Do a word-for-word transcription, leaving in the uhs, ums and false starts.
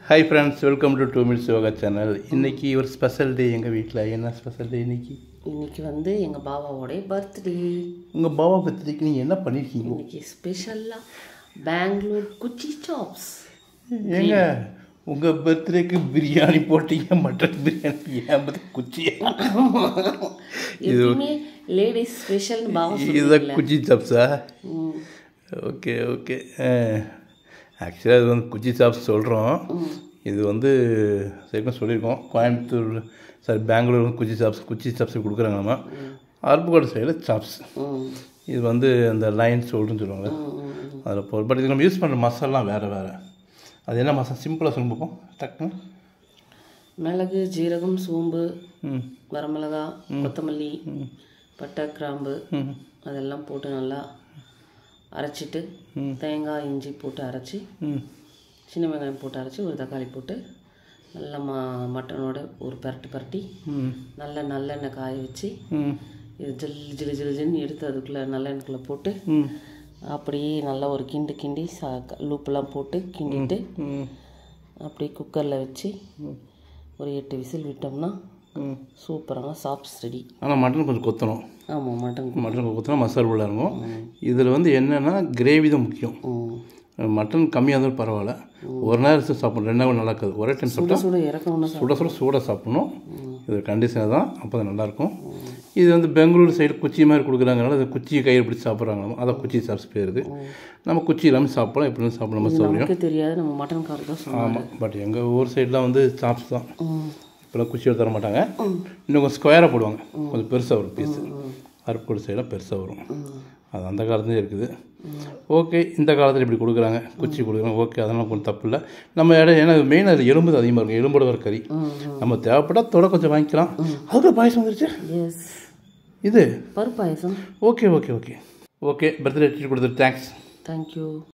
Hi friends, welcome to two minutes yoga channel. இன்னைக்கு ஒரு special day எங்க வீட்ல. என்ன ஸ்பெஷல் டே இன்னைக்கு? இன்னைக்கு வந்து எங்க பாபாவோட பர்த்டே. உங்க பாபா பர்த்டேக்கு நீங்க என்ன பண்ணிருக்கீங்க? இன்னைக்கு ஸ்பெஷலா பெங்களூர் குச்சி சாப்ஸ். ஏங்க உங்க பர்த்டேக்கு பிரியாணி போட்டீங்க, மட்டன் பிரியாணி, ஏன் பத்தி குச்சி? இதுமே லேடிஸ் ஸ்பெஷல் பாபா இது குச்சி சாப்ஸா? Okay okay. ஆக்சுவலாக இது வந்து குச்சி சாப்ஸ் சொல்கிறோம். இது வந்து சரிமா சொல்லியிருக்கோம். கோயம்புத்தூர் சாரி பெங்களூர் வந்து குச்சி சாப்ஸ் குச்சி சாப்ஸ் கொடுக்குறாங்க. நம்ம அருப்புக்கோட்டை சைடில் சாப்ஸ். இது வந்து அந்த லைன் சோல்டுன்னு சொல்லுவாங்க. அதில் போ பட் இது நம்ம யூஸ் பண்ணுற மசாலாம் வேறு வேறு. அது என்ன மசாலா சிம்பிளாக சொல்ல பார்ப்போம். டக்குன்னு மிளகு, ஜீரகம், சோம்பு, வரமிளகா, கொத்தமல்லி, பட்டை, கிராம்பு அதெல்லாம் போட்டு நல்லா அரைச்சிட்டு, தேங்காய் இஞ்சி போட்டு அரைச்சி, சின்ன வெங்காயம் போட்டு அரைச்சி, ஒரு தக்காளி போட்டு நல்லா மா மட்டனோட ஒரு பரட்டு பரட்டி நல்லா நல்லெண்ணெய் காய வச்சு, இது ஜில் ஜிலு ஜிலு ஜின்னு எடுத்து அதுக்குள்ளே நல்லெண்ணெய்க்குள்ளே போட்டு அப்படியே நல்லா ஒரு கிண்டு கிண்டி சா லூப்பெல்லாம் போட்டு கிண்டிட்டு அப்படியே குக்கரில் வச்சு ஒரு எட்டு விசில் விட்டோம்னா சூப்பரான சாப்ஸ் ரெடி. ஆனால் மட்டன் கொஞ்சம் கொத்தணும். ஆமாம், மட்டன் மட்டன் கொத்தணும், மசாலா உள்ள இருக்கும். இதில் வந்து என்னென்னா கிரேவி தான் முக்கியம். மட்டன் கம்மியாக இருந்தாலும் பரவாயில்ல, ஒரு நேரம் சாப்பிடணும், ரெண்டு நேரம் நல்லா இருக்காது. ஒரே டைம் சாப்பிட்டா சுட இறக்கணும், சுட சுட சூடாக சாப்பிடணும். இது கண்டிஷனாக தான், அப்போ தான் நல்லாயிருக்கும். இது வந்து பெங்களூர் சைடு குச்சி மாதிரி கொடுக்குறாங்கனால அது குச்சியை கையில் பிடிச்சி சாப்பிட்றாங்க. அதான் குச்சி சாப்ஸ் பேருது. நம்ம குச்சி இல்லாமல் சாப்பிடலாம், எப்படி சாப்பிட நம்ம சௌகரியம் தெரியாது. நம்ம மட்டன் காரம். ஆமாம், பட் எங்கள் ஊர் சைடெலாம் வந்து சாப்ஸ் தான். இப்போலாம் குச்சியோடு தர மாட்டாங்க, இன்னும் கொஞ்சம் ஸ்கொயராக போடுவாங்க, கொஞ்சம் பெருசாக வரும் பீஸு. அருப்புக்கோட்டை சைடெலாம் பெருசாக வரும். அது அந்த காலத்துலேயே இருக்குது. ஓகே, இந்த காலத்தில் இப்படி கொடுக்குறாங்க, குச்சி கொடுக்குறாங்க. ஓகே, அதெல்லாம் கொஞ்சம் தப்பு இல்லை. நம்ம இடம் ஏன்னா மெயின் அது எலும்பு அதிகமாக இருக்கும், எலும்போட வர கறி. நம்ம தேவைப்பட்டால் தொட கொஞ்சம் வாங்கிக்கலாம். அதுக்கு பாயசம் வந்துருச்சு. இது பருப்பு payasam. Okay okay okay okay birthday treat கொடுத்துரு. தேங்க்ஸ். தேங்க்யூ.